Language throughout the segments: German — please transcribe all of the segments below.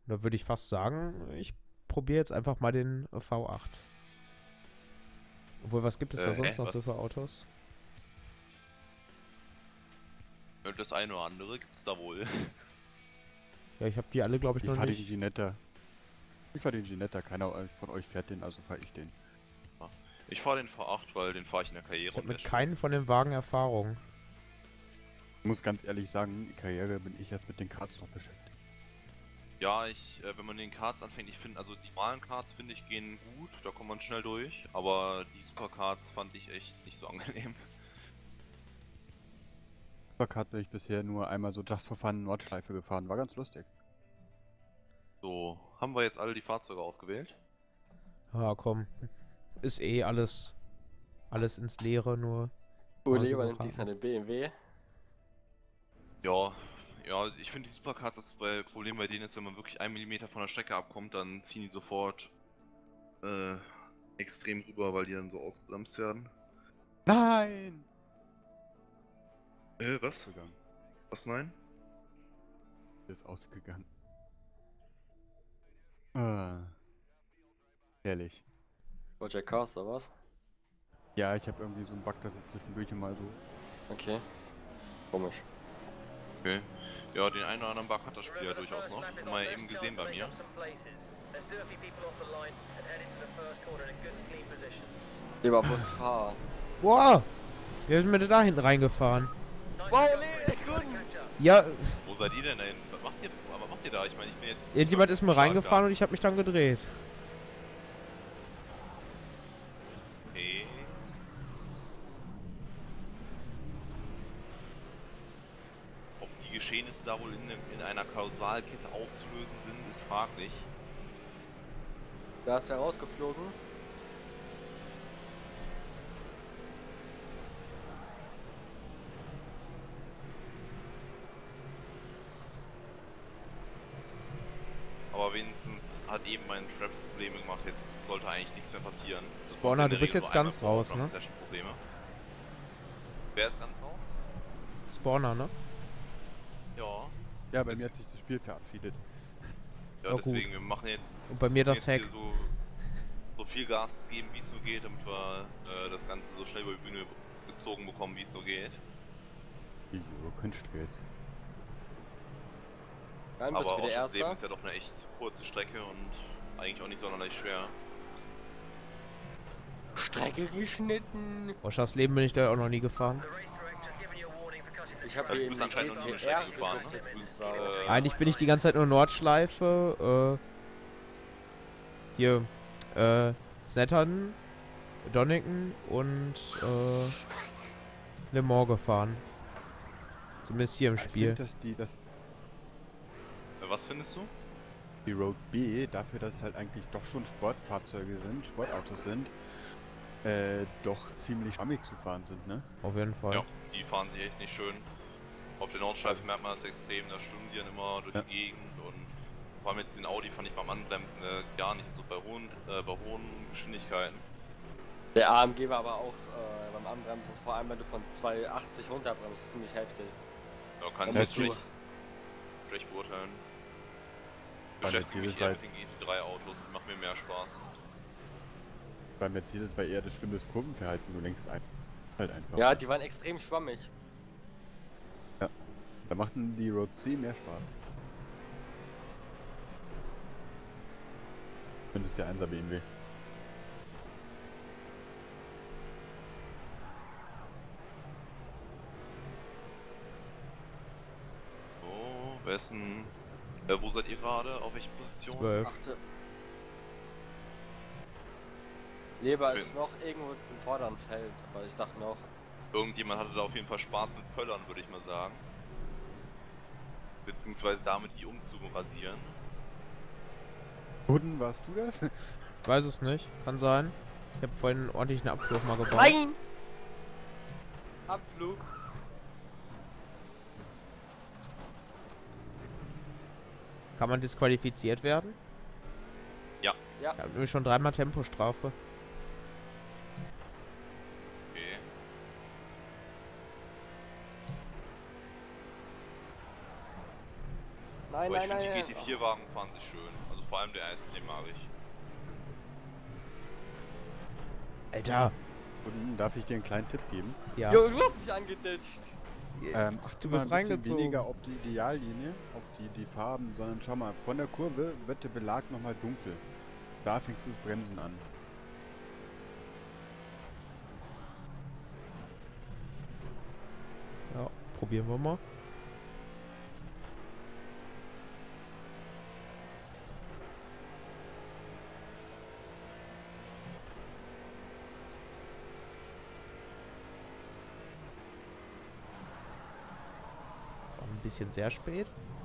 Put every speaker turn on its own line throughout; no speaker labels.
Da würde ich fast sagen, ich probiere jetzt einfach mal den V8. Obwohl, was gibt es da sonst noch so für
Was?
Autos?
Das eine oder andere gibt's da wohl.
Ja, ich habe die alle, glaube ich,
Ich
noch
fahre den
nicht.
Ginetta. Ich fahre den Ginetta, keiner von euch fährt den, also fahre ich den.
Ich fahre den V8, weil den fahre ich in der Karriere
Ich habe
und der
mit
ist
keinem von den Wagen Erfahrung.
Ich muss ganz ehrlich sagen, die Karriere bin ich erst mit den Karts noch beschäftigt.
Ja, wenn man den Karts anfängt, ich finde, also die normalen Karts finde ich gehen gut, da kommt man schnell durch, aber die Superkarts fand ich echt nicht so angenehm.
Superkart bin ich bisher nur einmal so Just for Fun Nordschleife gefahren, war ganz lustig.
So, haben wir jetzt alle die Fahrzeuge ausgewählt?
Ja, komm. Ist eh alles ins Leere, nur.
Oder
so
jemand nimmt
beraten.
diesmal den BMW.
Ja, ja, ich finde die Superkarts, das Problem bei denen ist, wenn man wirklich 1 mm von der Strecke abkommt, dann ziehen die sofort extrem rüber, weil die dann so ausgebremst werden.
Nein!
Was?
Gegangen.
Was, nein?
Der ist ausgegangen. Ah. Ehrlich.
Roger Cars oder was?
Ja, ich habe irgendwie so einen Bug, dass es zwischendurch immer so...
Okay. Komisch.
Okay. Ja, den einen oder anderen Bug hat das Spiel ja durchaus noch. Haben wir ja eben gesehen bei mir.
Lieber Busfahrer.
Wow! Wer ist mir denn da hinten reingefahren?
Wow, nee, gut.
Ja,
Wo seid ihr denn da hin? Was macht ihr da? Ich meine, ich bin jetzt...
irgendjemand ist mir
stark
reingefahren
da.
und ich habe mich dann gedreht.
Okay. Ob die Geschehnisse da wohl in einer Kausalkette aufzulösen sind, ist fraglich.
Da ist wer rausgeflogen.
Aber wenigstens hat eben mein Traps Probleme gemacht, jetzt sollte eigentlich nichts mehr passieren. Das
Spawner,
war in
du
der
bist
Regel
jetzt
nur
ganz
einmal pro
raus, ne?
Session Probleme. Wer ist ganz raus?
Spawner, ne?
Ja.
Ja, bei mir hat sich das Spiel verabschiedet.
Ja,
Ja, gut.
deswegen, wir machen jetzt...
Und bei mir das
jetzt
Hack.
hier so viel Gas geben, wie es so geht, damit wir das Ganze so schnell über die Bühne gezogen bekommen, wie es so geht.
Jo, kein Stress.
Dann
Aber
bist du wieder
Oschersleben
Erster.
ist ja doch eine echt kurze Strecke und eigentlich auch nicht sonderlich schwer.
Strecke geschnitten.
Oschers Leben bin ich da auch noch nie gefahren.
Ich hab
Also,
hier
du
in
bist anscheinend noch nie eine
GTR
Strecke gefahren,
gesuchtet,
ne?
wie Sau.
Eigentlich bin ich die ganze Zeit nur Nordschleife, hier, Saturn, Donington und, Le Mans gefahren. Zumindest hier im
Ich
Spiel.
finde, dass
Was findest du?
die Road B, dafür, dass es halt eigentlich doch schon Sportfahrzeuge sind, Sportautos sind, doch ziemlich schwammig zu fahren sind, ne?
Auf jeden Fall.
Ja, die fahren sich echt nicht schön. Auf der Nordschleife merkt man das extrem, da schwimmen die dann immer durch
Ja.
die Gegend und vor allem jetzt den Audi fand ich beim Anbremsen gar nicht so bei hohen Geschwindigkeiten.
Der AMG war aber auch beim Anbremsen, vor allem wenn du von 280 runterbremst, ziemlich heftig.
Da kann ich
Ja,
jetzt
ist du-
schlecht beurteilen.
Bei
Beschäftige mich
Mercedes
eher
war
mit den
jetzt-
GT3 Autos, die machen mir mehr Spaß.
Bei Mercedes war eher das schlimme Kurvenverhalten, du lenkst halt einfach.
Ja, die waren extrem schwammig.
Da machten die Road C mehr Spaß. Zumindest der 1er BMW.
So, wessen... wo seid ihr gerade? Auf welcher Position?
12.
Achte. Leber ist
Bin-
noch irgendwo im vorderen Feld, aber ich sag noch.
Irgendjemand hatte da auf jeden Fall Spaß mit Pöllern, würde ich mal sagen. Beziehungsweise damit die umzurasieren.
Guten, warst du das?
Weiß es nicht. Kann sein. Ich habe vorhin ordentlich einen Abflug mal gebaut.
Nein! Abflug.
Kann man disqualifiziert werden?
Ja.
Ja.
Ich habe nämlich schon 3-mal Tempostrafe.
Okay.
Nein,
Aber ich
nein,
finde
nein.
die GT4-Wagen fahren sich schön. Also vor allem der erste, den mag ich.
Alter.
Und darf ich dir einen kleinen Tipp geben?
Ja.
Jo, du hast dich angeditscht.
Achte
Du
mal
bist
ein bisschen
reingezogen.
weniger auf die Ideallinie, auf die Farben, sondern schau mal, von der Kurve wird der Belag nochmal dunkel. Da fängst du das Bremsen an.
Ja, probieren wir mal. War ein bisschen sehr spät.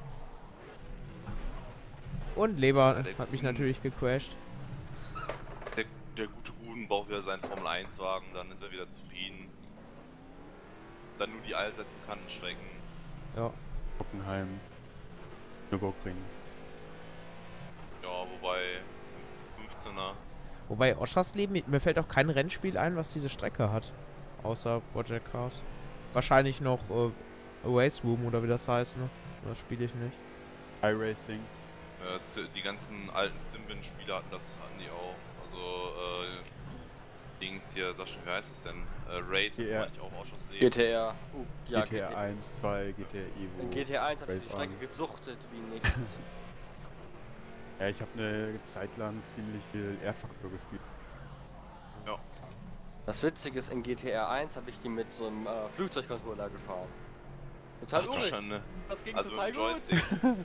Und Leber hat mich natürlich gecrashed.
Der gute Guden braucht wieder seinen Formel 1 Wagen, dann ist er wieder zufrieden. Dann nur die allseits bekannten Strecken.
Ja.
Hockenheim, Nürburgring.
Ja, wobei 15er.
Wobei Oschersleben, mir fällt auch kein Rennspiel ein, was diese Strecke hat. Außer Project Cars. Wahrscheinlich noch Race Room oder wie das heißt, ne? Das spiele ich nicht.
iRacing.
Die ganzen alten Simbin-Spiele hatten die auch. Also, Dings hier, Sascha, wie heißt es denn? Race hat
GR.
eigentlich auch Oschersleben.
GTR. Ja,
GTR 1, 2, GTR Evo.
In GTA 1 habe ich
Race
die Strecke
On.
gesuchtet wie nichts.
Ja, ich habe eine Zeit lang ziemlich viel R-Faktor gespielt.
Ja.
Das Witzige ist, in GTA 1 habe ich die mit so einem Flugzeugcontroller gefahren. Total
Ach, du
urig.
Schande.
Das ging
Also
total
mit
gut.
Joystick.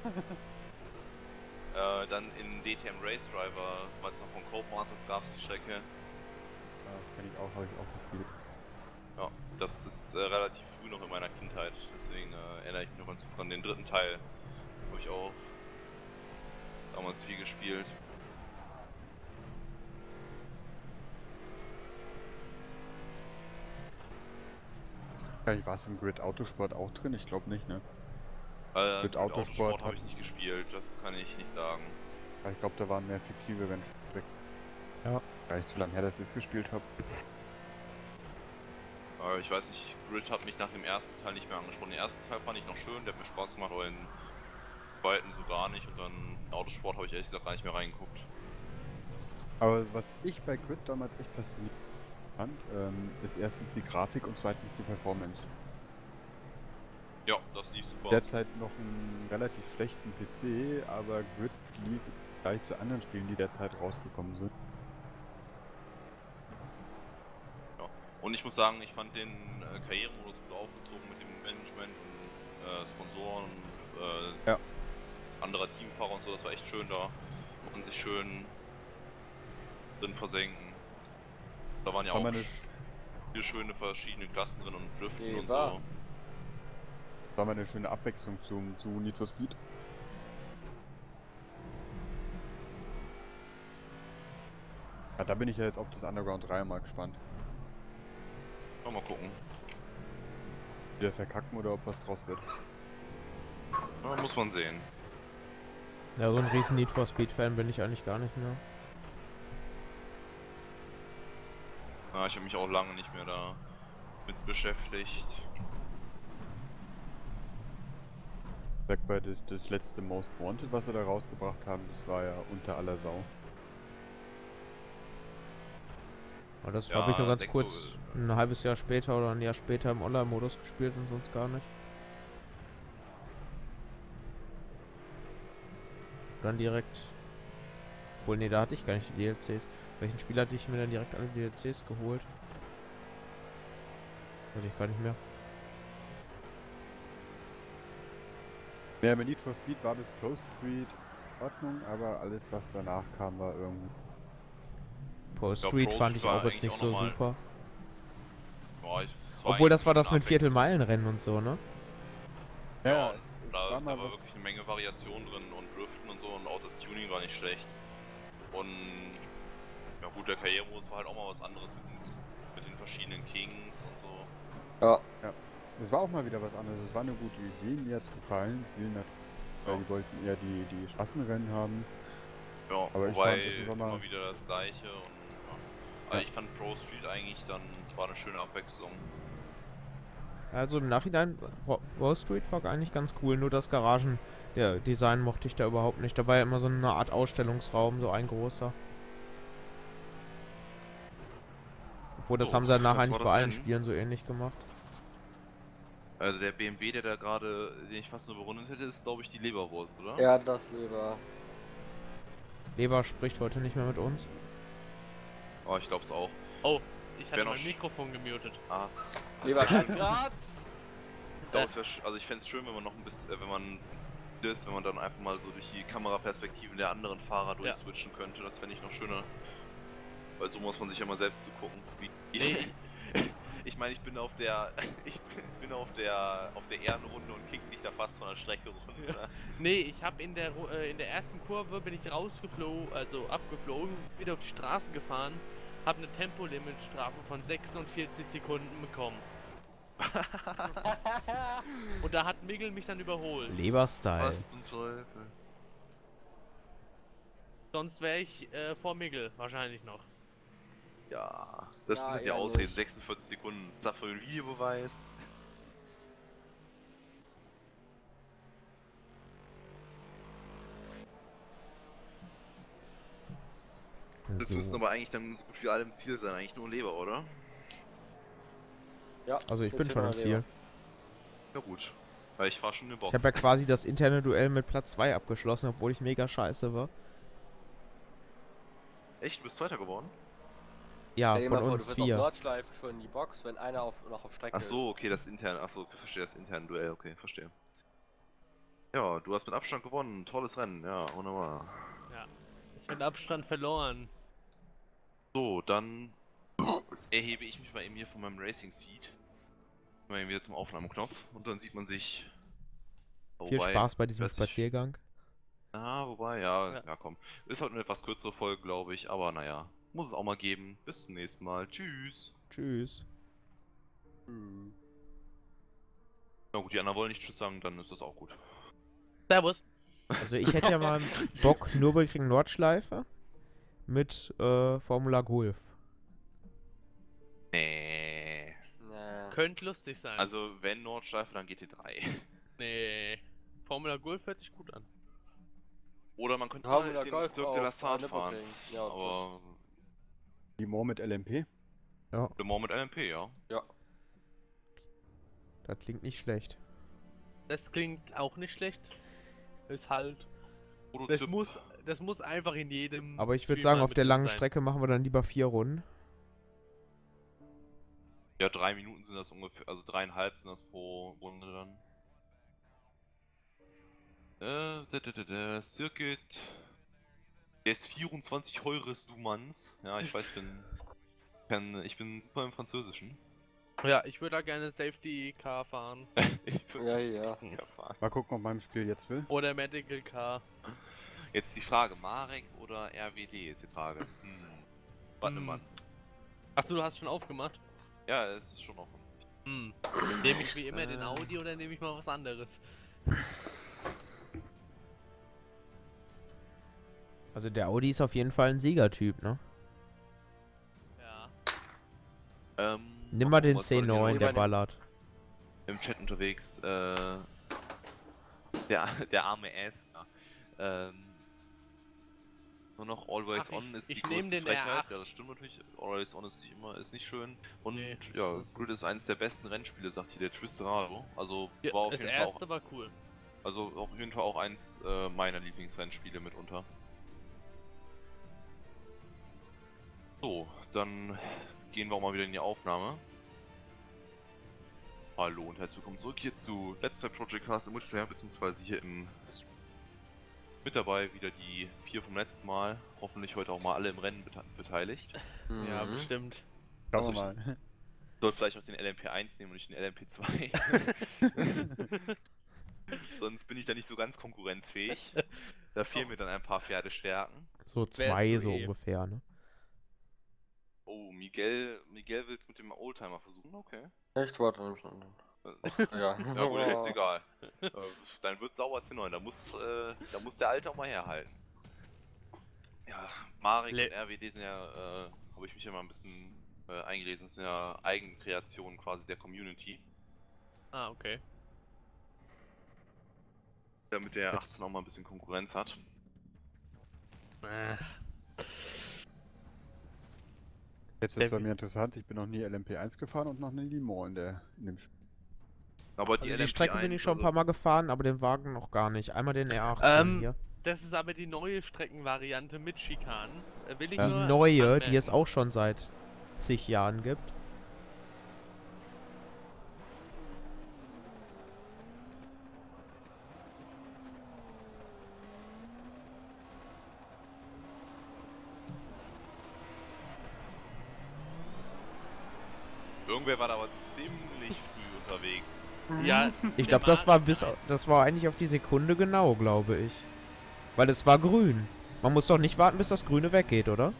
Dann in DTM Race Driver, weil es noch von Codemasters gab es die Strecke.
Ja, das kenne ich auch, habe ich auch gespielt.
Ja, das ist relativ früh noch in meiner Kindheit, deswegen erinnere ich mich noch ganz gut an den dritten Teil. Habe ich auch damals viel gespielt.
War es im Grid Autosport auch drin? Ich glaube nicht, ne?
Mit
Autosport
habe ich nicht gespielt, das kann ich nicht sagen.
Ja, ich glaube, da waren mehr fiktive Rennstrecken.
Ja.
Gar nicht so lange her, dass ich es gespielt habe.
Ich weiß nicht, Grid hat mich nach dem ersten Teil nicht mehr angesprochen. Den ersten Teil fand ich noch schön, der hat mir Spaß gemacht, aber den zweiten so gar nicht. Und dann in Autosport habe ich ehrlich gesagt gar nicht mehr reingeguckt.
Aber was ich bei Grid damals echt faszinierend fand, ist erstens die Grafik und zweitens die Performance.
Ja, das lief super.
Derzeit noch einen relativ schlechten PC, aber Grid lief gleich zu anderen Spielen, die derzeit rausgekommen sind.
Und ich muss sagen, ich fand den Karrieremodus gut aufgezogen mit dem Management und Sponsoren,
Ja.
anderer Teamfahrer und so, das war echt schön da. Man kann sich schön drin versenken. Da waren ja
War
auch
mal eine,
viele schöne verschiedene Klassen drin und Lüften und
war.
so.
war mal eine schöne Abwechslung zu Need for Speed. Ja, da bin ich ja jetzt auf das Underground 3 mal gespannt.
Mal gucken.
Wieder verkacken oder ob was draus wird.
Ja, muss man sehen.
Ja, so ein riesen Need for Speed Fan bin ich eigentlich gar nicht mehr.
Ja, ich habe mich auch lange nicht mehr da mit beschäftigt.
Sag mal, das letzte Most Wanted, was sie da rausgebracht haben, das war ja unter aller Sau.
Aber das
Ja,
habe ich nur ganz
Sektor-
kurz ein halbes Jahr später oder ein Jahr später im Online-Modus gespielt und sonst gar nicht. Dann direkt. Obwohl, nee, da hatte ich gar nicht die DLCs. Welchen Spiel hatte ich mir dann direkt alle DLCs geholt? Weiß ich gar nicht mehr.
Ja, bei Need for Speed war das Close Street in Ordnung, aber alles was danach kam war irgendwie.
Pro
glaub,
Street
Pro
fand ich
Street war
auch jetzt
eigentlich
nicht
auch
so
noch mal-
super.
Boah,
Obwohl, das war das mit
Abwechslung.
Viertelmeilenrennen und so, ne?
Ja,
es
da
war mal
war
was.
wirklich eine Menge Variation drin und Driften und so und auch das Tuning war nicht schlecht. Und ja gut, der Karrieremodus war halt auch mal was anderes mit den verschiedenen Kings und so.
Ja.
Es war auch mal wieder was anderes. Es war eine gute Idee, mir hat's gefallen. Vielen Dank. Weil
Ja.
die wollten eher die Straßenrennen haben.
Ja,
Aber ich
wobei
fand, es ist auch mal-
immer wieder das gleiche und ja. Also ich fand Pro Street eigentlich dann, war eine schöne Abwechslung.
Also im Nachhinein, Wall Street war eigentlich ganz cool, nur das Garagending Ja, Design mochte ich da überhaupt nicht. Da war ja immer so eine Art Ausstellungsraum, so ein großer. Obwohl, das
So,
haben sie danach
das
eigentlich
war
bei
das
allen
Rennen.
Spielen so ähnlich gemacht.
Also der BMW, der da gerade, den ich fast nur überrundet hätte, ist glaube ich die Leberwurst, oder?
Ja, das lieber.
Leber spricht heute nicht mehr mit uns.
Oh, ich glaube es auch.
Oh, ich hatte
Wer noch
mein Mikrofon gemutet.
Ah,
Lieber kein Grad.
also ich fände es schön, wenn man noch ein bisschen, wenn man dann einfach mal so durch die Kameraperspektiven der anderen Fahrer durchswitchen könnte, das fände ich noch schöner. Weil so muss man sich ja mal selbst zugucken.
Nee.
Ich meine, ich bin auf der Ehrenrunde und kick mich da fast von der Strecke runter.
Nee, ich habe in der ersten Kurve bin ich rausgeflogen, also abgeflogen, wieder auf die Straße gefahren, habe eine Tempolimit-Strafe von 46 Sekunden bekommen. Und da hat Miguel mich dann überholt.
Leber-Style.
Was zum Teufel?
Sonst wäre ich vor Miguel wahrscheinlich noch.
Ja, das
Ja,
sind die
eher
Ausreden.
nicht.
46 Sekunden. Ist das für ein Videobeweis? Das müssten
So.
aber eigentlich dann so gut wie alle im Ziel sein. Eigentlich nur Leber, oder?
Ja,
Also ich bin
bisschen
schon im
mal
Ziel.
lieber.
Ja gut. Weil ich fahr schon eine Box.
Ich habe ja quasi das interne Duell mit Platz 2 abgeschlossen, obwohl ich mega scheiße war.
Echt? Du bist Zweiter geworden?
Ja,
Stell dir mal
von
vor, du
uns
wirst auf
4.
Nordschleife schon in die Box, wenn einer noch auf Strecke
Ach so, okay, das interne. Ach so, ich verstehe das interne Duell. Okay, verstehe. Ja, du hast mit Abstand gewonnen. Tolles Rennen. Ja, wunderbar.
Ja. Ich habe Abstand verloren.
So, dann erhebe ich mich mal eben hier von meinem Racing Seat. Mal eben wieder zum Aufnahmeknopf und dann sieht man sich.
Viel
Wobei,
Spaß bei diesem
weiß ich-
Spaziergang.
Wobei,
Ja.
ja komm. Ist halt eine etwas kürzere Folge, glaube ich, aber naja. Muss es auch mal geben. Bis zum nächsten Mal. Tschüss.
Tschüss.
Na gut, die anderen wollen nicht Tschüss sagen, dann ist das auch gut.
Servus.
Also ich hätte ja mal Bock, Nürburgring Nordschleife mit Formula Golf.
Nee.
Nee.
Könnte lustig sein.
Also, wenn Nordschleife, dann GT3.
Nee. Formula Golf hört sich gut an.
Oder man könnte
Haben
mal
wir
den
Golf
Cirque de la
auf
Sarthe fahren.
Nürburgring. Ja,
Aber
Die More mit LMP.
Ja,
Le Mans mit LMP, ja.
ja.
das klingt nicht schlecht.
Das klingt auch nicht schlecht. Ist halt.
Prototyp.
Das muss einfach in jedem.
Aber ich würde
Spiel
sagen,
mal
auf der
mit
langen
sein.
Strecke machen wir dann lieber 4 Runden.
Ja, 3 Minuten sind das ungefähr, also 3,5 sind das pro Runde dann. Circuit. Der ist 24 Heures du Manns. Ja, ich weiß, ich bin super im Französischen.
Ja, ich würde da gerne Safety Car fahren.
Ich bin
Ja.
fahren.
Mal gucken, ob mein Spiel jetzt will.
Oder Medical Car.
Jetzt die Frage, Marek oder RWD ist die Frage. Warte
Hm.
mal.
Achso, du hast schon aufgemacht?
Ja, es ist schon offen.
Nehme ich wie immer den Audi oder nehme ich mal was anderes?
Also der Audi ist auf jeden Fall ein Siegertyp, ne?
Ja.
Nimm mal den
was war denn
C9,
hier
der
noch?
ballert.
im Chat unterwegs, der arme S. Nur noch Always
Ach,
On ist die
ich nehm
größte
den
Frechheit.
R8.
Ja, das stimmt natürlich. Always On ist nicht schön. Und
Nee,
ja,
das ist-
Grid ist eines der besten Rennspiele, sagt hier der Twisterado. Also
Ja,
war auf
das
jeden Fall
erste war cool.
auf jeden Fall auch eins meiner Lieblingsrennspiele mitunter. So, dann gehen wir auch mal wieder in die Aufnahme. Hallo und herzlich willkommen zurück hier zu Let's Play Project Cars im Multiplayer, beziehungsweise hier im Stream. Mit dabei wieder die 4 vom letzten Mal. Hoffentlich heute auch mal alle im Rennen beteiligt.
Ja,
Mhm.
bestimmt.
Schauen
Also
wir mal.
Soll vielleicht auch den LMP1 nehmen und nicht den LMP2. Sonst bin ich da nicht so ganz konkurrenzfähig. Da fehlen mir dann ein paar Pferdestärken.
So
Wärst
2
du
so
eh.
ungefähr, ne?
Oh, Miguel will es mit dem Oldtimer versuchen, okay.
Echt, warte. Ja.
Ja gut, ist egal. Dann wird sauer C9, da muss der Alte auch mal herhalten. Ja, Marek und RWD sind ja, habe ich mich ja mal ein bisschen eingelesen, das sind ja Eigenkreationen quasi der Community.
Ah, okay.
Damit der 18 auch mal ein bisschen Konkurrenz hat.
Jetzt wird es bei mir interessant, ich bin noch nie LMP1 gefahren und noch nie Limon in dem Spiel.
Aber
Also
die,
die Strecke bin ich schon ein paar Mal gefahren, aber den Wagen noch gar nicht. Einmal den R18 hier.
Das ist aber die neue Streckenvariante mit Schikanen. Will ich
Die
nur
neue,
anmerken.
die es auch schon seit zig Jahren gibt.
Irgendwer war da aber ziemlich früh unterwegs.
Ja,
Ich glaube, das war eigentlich auf die Sekunde genau, glaube ich. Weil es war grün. Man muss doch nicht warten, bis das Grüne weggeht, oder?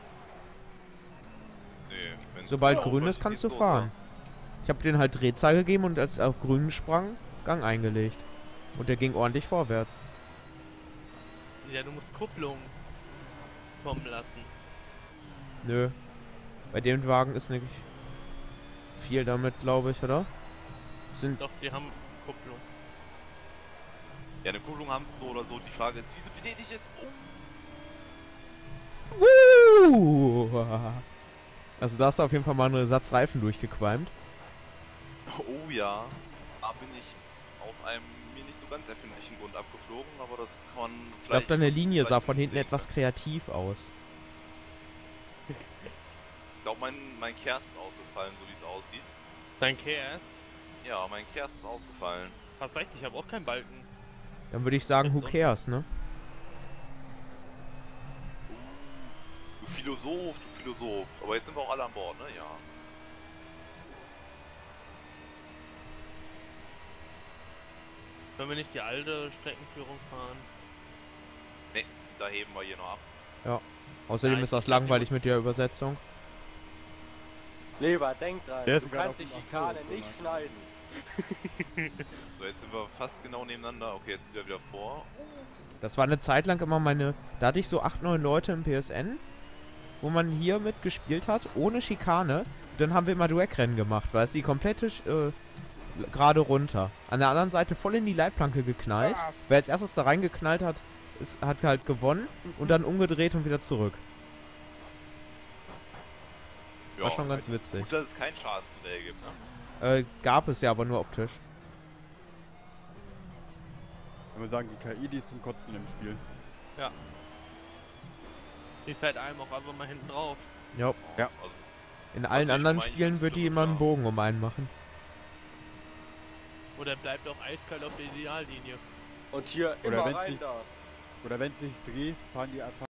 Nee, wenn's
Sobald
grün
grün
ist,
ist, kannst du
geht's los,
fahren. Ich habe den halt Drehzahl gegeben und als er auf grün sprang, Gang eingelegt. Und der ging ordentlich vorwärts.
Ja, du musst Kupplung kommen lassen.
Nö. Bei dem Wagen ist nicht viel damit, glaube ich, oder? Sind
Doch, die haben Kupplung.
Ja, eine Kupplung haben sie so oder so. Die Frage ist, wie sie betätigt ist.
Also da hast du auf jeden Fall mal einen Satz Reifen durchgequalmt.
Oh ja. Da bin ich aus einem mir nicht so ganz erfindlichen Grund abgeflogen, aber das kann man
Ich glaube, deine Linie sah
vielleicht
von hinten
sehen.
etwas kreativ aus.
Ich glaube, mein Kers ist ausgefallen, so wie es aussieht.
Dein Chaos?
Ja, mein Kers ist ausgefallen.
Hast recht, ich habe auch keinen Balken.
Dann würde ich sagen, who cares, ne?
Du Philosoph, du Philosoph. Aber jetzt sind wir auch alle an Bord, ne? Ja.
Wenn wir nicht die alte Streckenführung fahren.
Ne, da heben wir hier noch ab.
Außerdem
Nein,
ist das
ich glaub,
langweilig mit der Übersetzung.
Lieber, denk dran,
Der ist
du
gerade
kannst die
auf dem
Schikane
Achso,
nicht
oder?
schneiden.
So, jetzt sind wir fast genau nebeneinander. Okay, jetzt wieder vor.
Das war eine Zeit lang immer meine... Da hatte ich so 8, 9 Leute im PSN, wo man hier mitgespielt hat, ohne Schikane. Und dann haben wir immer Dueckrennen gemacht, weil es die komplette gerade runter. An der anderen Seite voll in die Leitplanke geknallt. Wer als erstes da reingeknallt hat, hat halt gewonnen und dann umgedreht und wieder zurück.
Ja,
War schon ganz witzig.
Gut, dass es kein Schadensmodell gibt, ne?
Gab es ja, aber nur optisch.
Wenn wir sagen, die KI, die ist zum Kotzen im Spiel.
Die fährt einem auch einfach mal hinten drauf.
Ja.
Ja.
Also,
In allen
ich
anderen
meine,
Spielen wird die immer einen Bogen um einen machen.
Oder bleibt auch eiskalt auf der Ideallinie.
Und hier
Oder
immer
wenn's
rein
nicht-
da.
Oder wenn es nicht drehst, fahren die einfach